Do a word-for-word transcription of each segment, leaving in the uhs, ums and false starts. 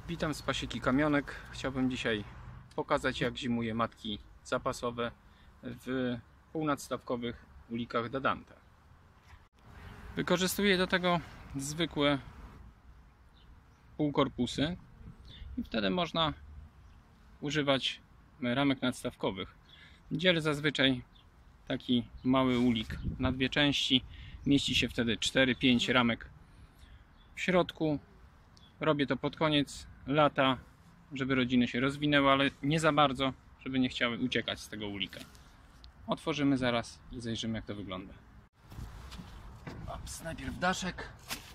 Witam z pasieki Kamionek. Chciałbym dzisiaj pokazać, jak zimuje matki zapasowe w półnadstawkowych ulikach Dadanta. Wykorzystuję do tego zwykłe półkorpusy i wtedy można używać ramek nadstawkowych. Dzielę zazwyczaj taki mały ulik na dwie części. Mieści się wtedy cztery pięć ramek w środku. Robię to pod koniec lata, żeby rodziny się rozwinęły, ale nie za bardzo, żeby nie chciały uciekać z tego ulika. Otworzymy zaraz i zajrzymy, jak to wygląda. Ops, najpierw daszek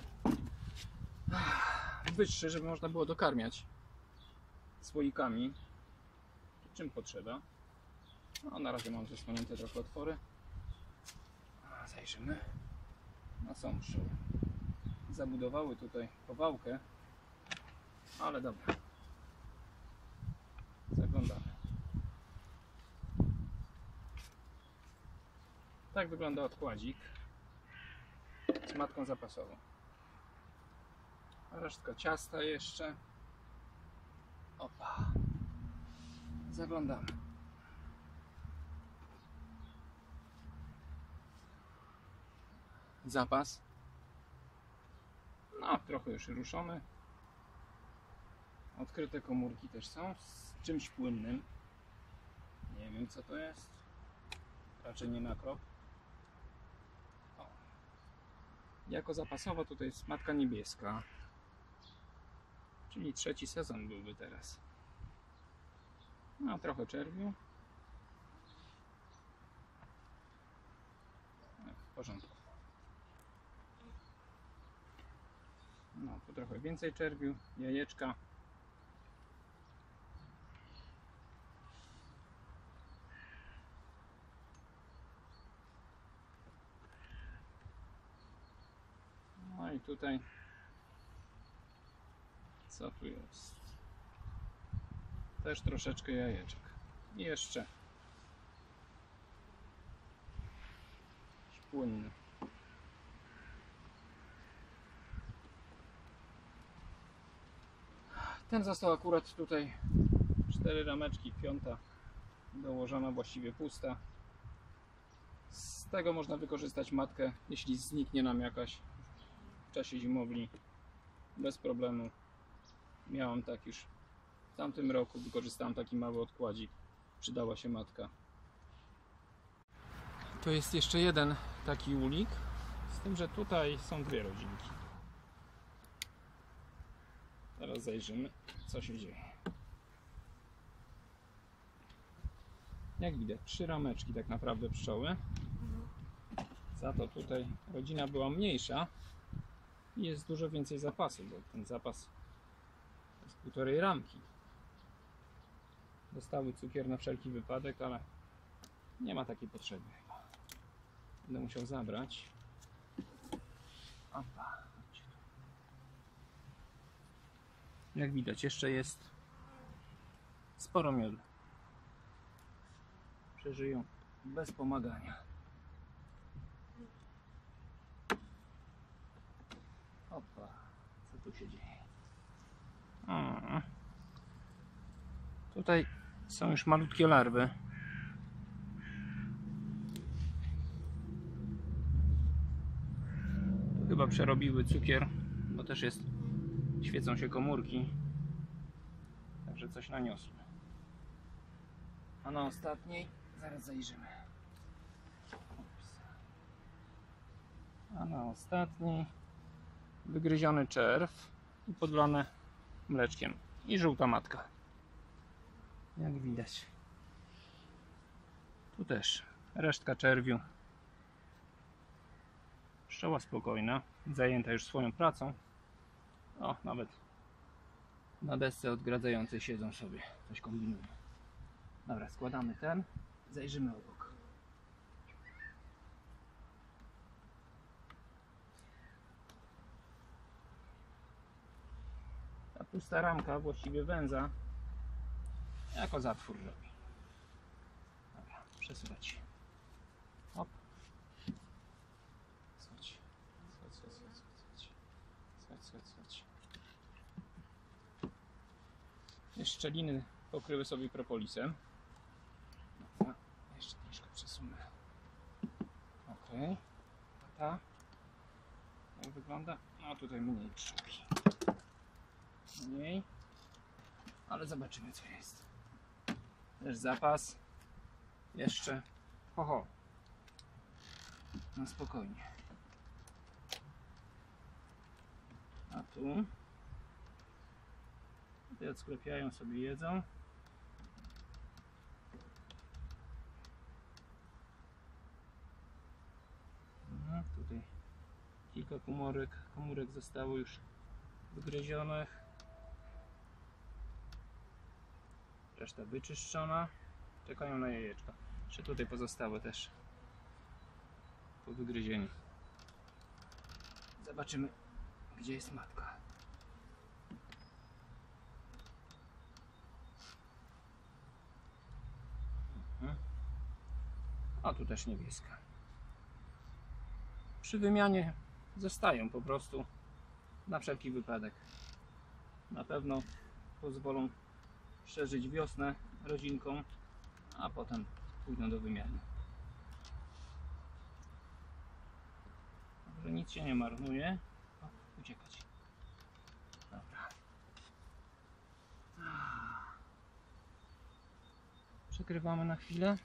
wyższy, żeby można było dokarmiać słoikami, czym potrzeba. No, na razie mam zasłonięte trochę otwory. Zajrzymy. No, są pszczoły. Zabudowały tutaj powałkę, ale dobra. Zaglądamy. Tak wygląda odkładzik z matką zapasową. Resztka ciasta jeszcze. Opa. Zaglądamy. Zapas. No, trochę już ruszony. Odkryte komórki też są z czymś płynnym. Nie wiem, co to jest. Raczej nie nakrop. O. Jako zapasowa tutaj jest matka niebieska. Czyli trzeci sezon byłby teraz. No, trochę czerwiu. W porządku. No, tu trochę więcej czerwiu, jajeczka. No i tutaj co tu jest? Też troszeczkę jajeczek. I jeszcze płynny. Ten został akurat tutaj cztery rameczki, piąta dołożona, właściwie pusta. Z tego można wykorzystać matkę, jeśli zniknie nam jakaś w czasie zimowli, bez problemu. Miałam tak już w tamtym roku, wykorzystałam taki mały odkładzik, przydała się matka. To jest jeszcze jeden taki ulik, z tym, że tutaj są dwie rodzinki. Teraz zajrzymy, co się dzieje. Jak widać, trzy rameczki tak naprawdę pszczoły. Za to tutaj rodzina była mniejsza i jest dużo więcej zapasu, bo ten zapas jest półtorej ramki. Dostały cukier na wszelki wypadek, ale nie ma takiej potrzeby chyba. Będę musiał zabrać. Opa. Jak widać, jeszcze jest sporo miodu. Przeżyją bez pomagania. Opa, co tu się dzieje? Hmm. Tutaj są już malutkie larwy. Tu chyba przerobiły cukier, bo też jest, świecą się komórki. Także coś naniosły. A na ostatniej zaraz zajrzymy. Ups. A na ostatniej wygryziony czerw i podlane mleczkiem. I żółta matka. Jak widać. Tu też resztka czerwiu. Pszczoła spokojna, zajęta już swoją pracą. O, nawet na desce odgradzającej siedzą sobie, coś kombinują. Dobra, składamy ten, zajrzymy obok. Ta pusta ramka, właściwie węza, jako zatwór robi. Dobra, przesuwać. Hop. Schodź. Schodź, schodź, schodź, schodź. Schodź, schodź, schodź. Te szczeliny pokryły sobie propolisem. Dobra, jeszcze troszkę przesunę. Ok. A ta? Jak wygląda? No tutaj mniej pszczółki. Mniej. Ale zobaczymy, co jest. Też zapas. Jeszcze. Ho, ho. No spokojnie. A tu? Tutaj odsklepiają sobie, jedzą. No, tutaj kilka komórek, komórek zostało już wygryzionych. Reszta wyczyszczona. Czekają na jajeczka. Jeszcze tutaj pozostałe też po wygryzieniu. Zobaczymy, gdzie jest matka. Mhm. A tu też niebieska. Przy wymianie zostają po prostu na wszelki wypadek. Na pewno pozwolą przeżyć wiosnę rodzinką, a potem pójdą do wymiany. Także nic się nie marnuje. O, uciekać. Dobra. Przekrywamy na chwilę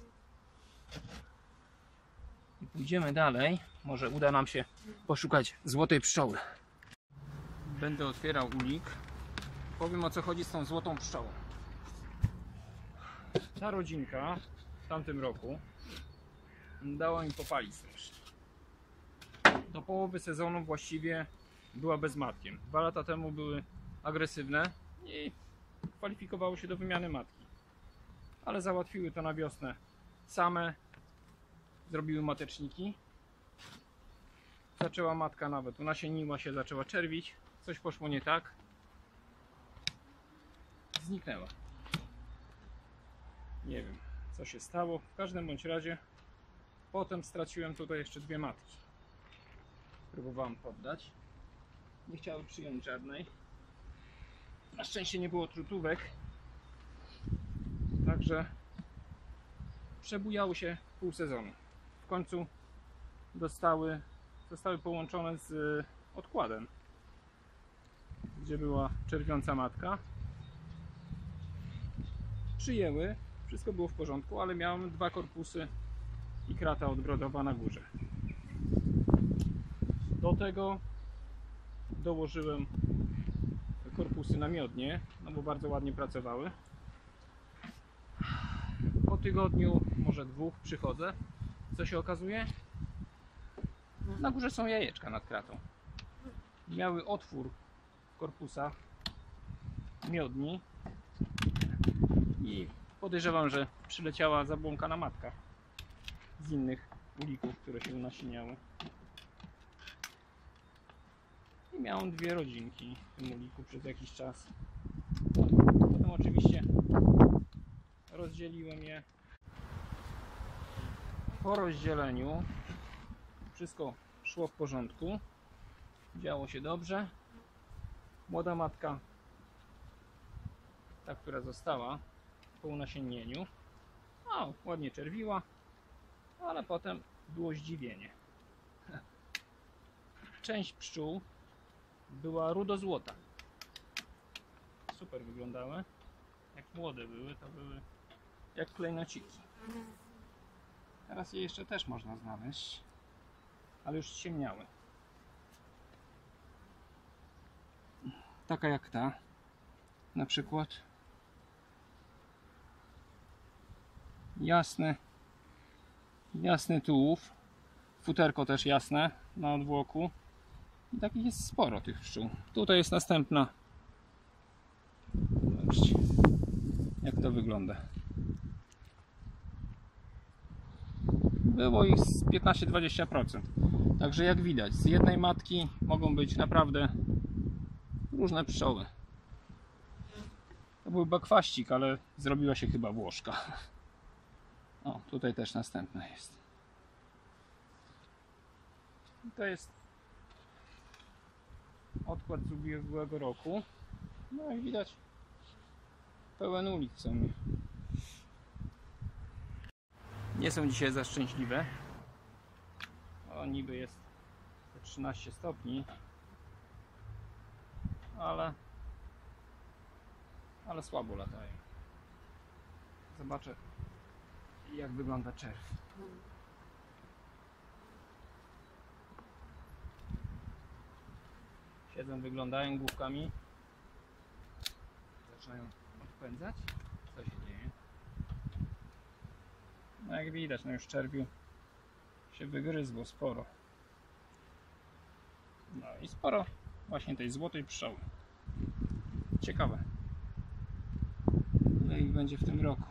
i pójdziemy dalej. Może uda nam się poszukać złotej pszczoły. Będę otwierał ulik. Powiem, o co chodzi z tą złotą pszczołą. Ta rodzinka w tamtym roku dała mi popalić strasznie. Do połowy sezonu właściwie była bezmatkiem. Dwa lata temu były agresywne i kwalifikowały się do wymiany matki. Ale załatwiły to na wiosnę same. Zrobiły mateczniki. Zaczęła matka nawet, unasieniła się, zaczęła czerwić. Coś poszło nie tak. Zniknęła. Nie wiem, co się stało. W każdym bądź razie potem straciłem tutaj jeszcze dwie matki. Próbowałem poddać. Nie chciały przyjąć żadnej. Na szczęście nie było trutówek. Także przebujały się pół sezonu. W końcu dostały, zostały połączone z odkładem, gdzie była czerwiąca matka. Przyjęły, wszystko było w porządku, ale miałem dwa korpusy i krata odbrodowa na górze. Do tego dołożyłem korpusy na miodnie, no bo bardzo ładnie pracowały. Po tygodniu, może dwóch, przychodzę. Co się okazuje? Na górze są jajeczka nad kratą. Miały otwór w korpusach miodni i podejrzewam, że przyleciała zabłąkana matka z innych ulików, które się unasieniały. I miałem dwie rodzinki w tym uliku przez jakiś czas. Potem oczywiście rozdzieliłem je. Po rozdzieleniu wszystko szło w porządku. Działo się dobrze. Młoda matka, ta, która została po unasiennieniu, o, ładnie czerwiła, ale potem było zdziwienie. Część pszczół była rudozłota. Super wyglądały. Jak młode były, to były jak klejnociki. Teraz je jeszcze też można znaleźć, ale już ciemniały. Taka jak ta, na przykład. Jasny, jasny tułów, futerko też jasne na odwłoku. I takich jest sporo tych pszczół. Tutaj jest następna. Zobaczcie, jak to wygląda. Było ich z piętnaście do dwudziestu procent. Także jak widać, z jednej matki mogą być naprawdę różne pszczoły. To był bakwaścik, ale zrobiła się chyba włoszka. O, tutaj też następna jest. To jest odkład z ubiegłego roku. No i widać pełen ulik w sumie. Nie są dzisiaj za szczęśliwe. O, niby jest trzynaście stopni, ale ale słabo latają. Zobaczę, jak wygląda czerw. Siedzą, wyglądają główkami. Zaczynają odpędzać. Co się dzieje? No jak widać, no już czerwiu się wygryzło sporo. No i sporo właśnie tej złotej pszczoły. Ciekawe, ile ich będzie w tym roku.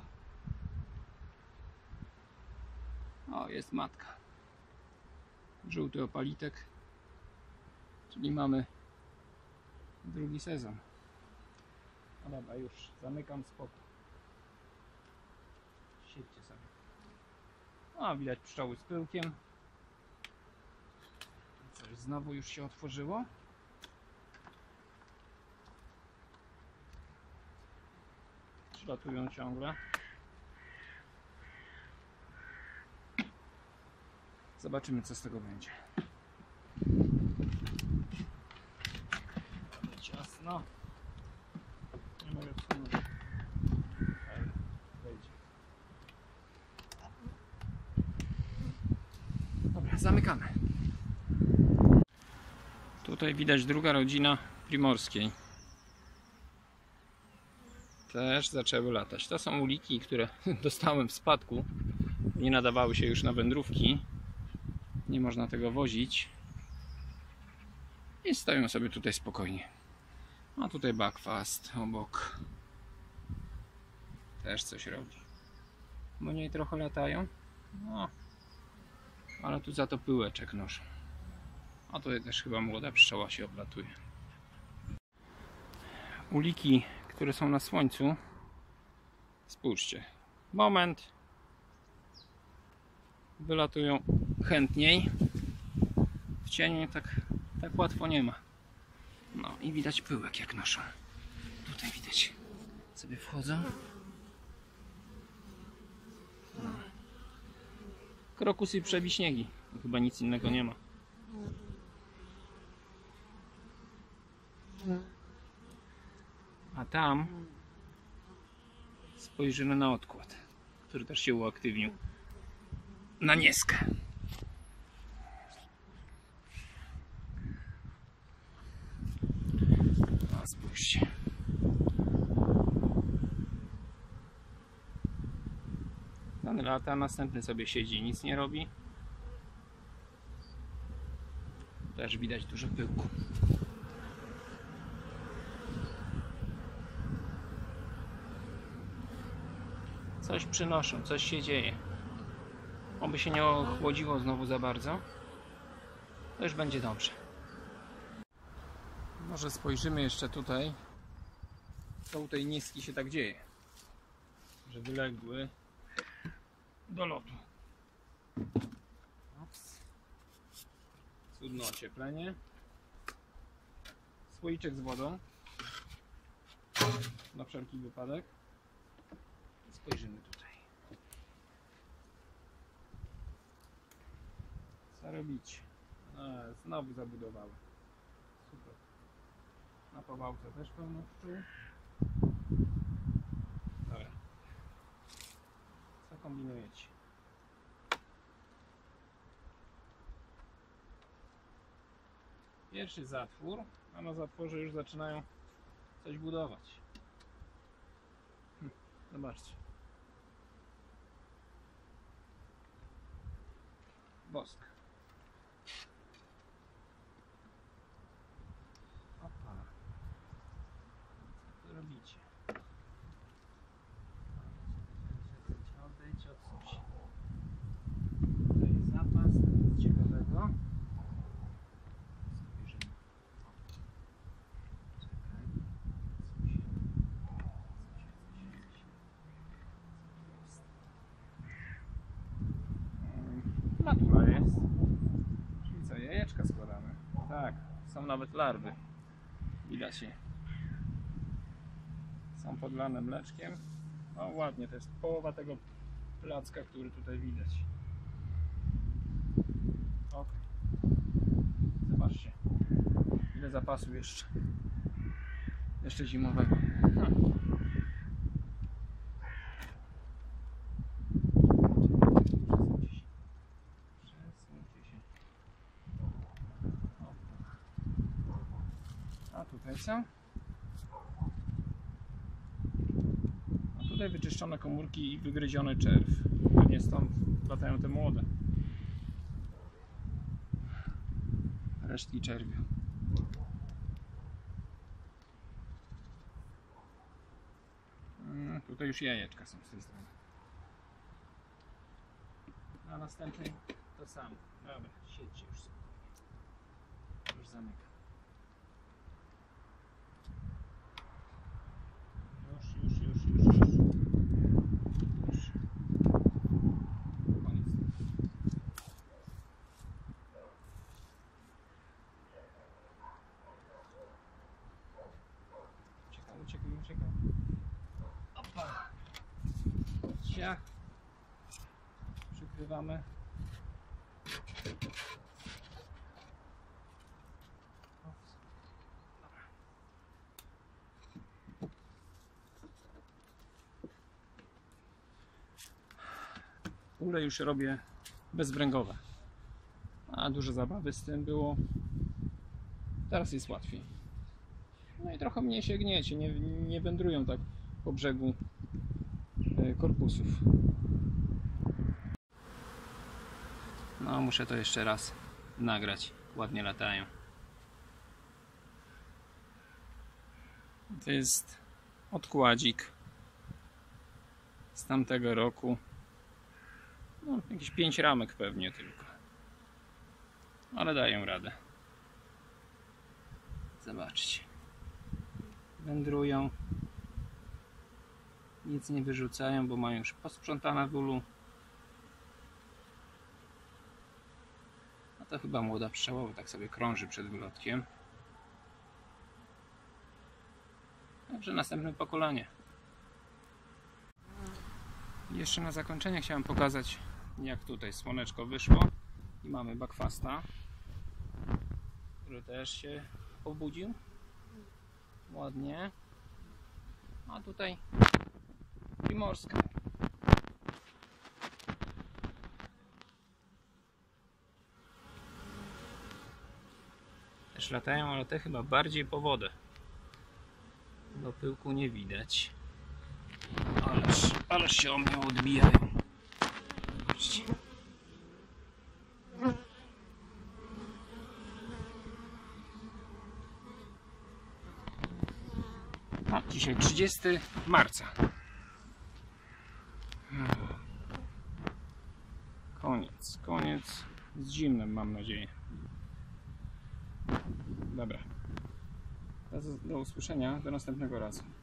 O, jest matka. Żółty opalitek. Czyli mamy drugi sezon. No dobra, już zamykam, spoko. Siedźcie sobie. A, widać pszczoły z pyłkiem. Coś znowu już się otworzyło. Przylatują ciągle. Zobaczymy, co z tego będzie. Ciasno. Nie mogę wsunąć. Wejdzie. Dobra, zamykamy. Tutaj widać druga rodzina primorskiej. Też zaczęły latać. To są uliki, które dostałem w spadku. Nie nadawały się już na wędrówki. Nie można tego wozić. I stoją sobie tutaj spokojnie. A tutaj buckfast obok. Też coś robi. Mniej trochę latają. No. Ale tu za to pyłeczek noszą. A tutaj też chyba młoda pszczoła się oblatuje. Uliki, które są na słońcu. Spójrzcie. Moment. Wylatują chętniej. W cieniu tak, tak łatwo nie ma. No i widać pyłek, jak noszą. Tutaj widać. Sobie wchodzą. No. Krokusy i przewiśniegi. Chyba nic innego nie ma. A tam spojrzymy na odkład, który też się uaktywnił. Na nieskę. No, spójrzcie. Ten lata, następny sobie siedzi, nic nie robi. Też widać dużo pyłku. Coś przynoszą, coś się dzieje. Oby się nie ochłodziło znowu za bardzo. To już będzie dobrze. Może spojrzymy jeszcze tutaj, co u tej niski się tak dzieje. Że wyległy do lotu. Ups. Cudne ocieplenie. Słoiczek z wodą. Na wszelki wypadek. Spojrzymy tutaj. Co robić? A, znowu zabudowały. Super. Na powałce też pełno pszczół. Dobra. Co kombinujecie? Pierwszy zatwór, a na zatworze już zaczynają coś budować. Hm, zobaczcie. Bosk. Opa. Co tu robicie? Odejdź, odsuń się. To jest zapas, to jest ciekawego. Spojrzymy. Czekaj. Odsuń się. Latula jest. Czyli co, jajeczka składamy? Tak, są nawet larwy. Widać je. Są Są podlane mleczkiem. No ładnie, to jest połowa tego placka, który tutaj widać. Ok. Zobaczcie, ile zapasu jeszcze. Jeszcze zimowego. Hmm. A tutaj co? A tutaj wyczyszczone komórki i wygryziony czerw. Pewnie stąd latają te młode. Resztki czerwiu. Hmm, tutaj już jajeczka są z tej strony. A następnej to samo. Dobra, siedźcie już sobie. Już zamykam. Już, już, już, już, już. Już. Koniec. Uciekam, uciekam, uciekam. Opa. Ciach. Przykrywamy. Ule już robię bezwręgowe, a dużo zabawy z tym było. Teraz jest łatwiej. No i trochę mniej się gniecie, nie, nie wędrują tak po brzegu korpusów. No muszę to jeszcze raz nagrać. Ładnie latają. To jest odkładzik z tamtego roku. No, jakieś pięć ramek pewnie tylko. Ale dają radę. Zobaczcie. Wędrują. Nic nie wyrzucają, bo mają już posprzątane w ulu. A to chyba młoda pszczoła, tak sobie krąży przed wylotkiem. Także następne pokolenie. Jeszcze na zakończenie chciałem pokazać, jak tutaj słoneczko wyszło i mamy bakwasta, który też się obudził ładnie, a tutaj primorska. Też latają, ale te chyba bardziej po wodę, do pyłku nie widać. Ależ, ależ się o mnie odbijają. Zobaczcie. A dzisiaj trzydziestego marca. Koniec, koniec z zimnem, mam nadzieję. Dobra. Do usłyszenia, do następnego razu.